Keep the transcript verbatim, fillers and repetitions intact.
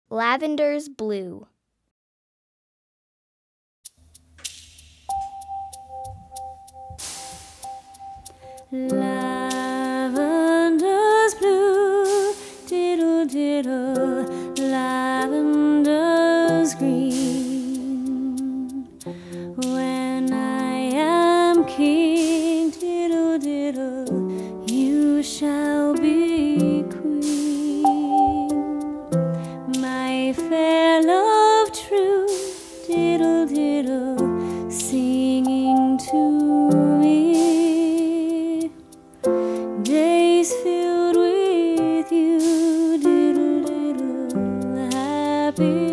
Lavender's blue. Lavender's blue, diddle diddle, lavender's green. When I am king, diddle diddle, you shall be queen. My fair love true, diddle diddle, singing to me. Days filled with you, diddle diddle, happy.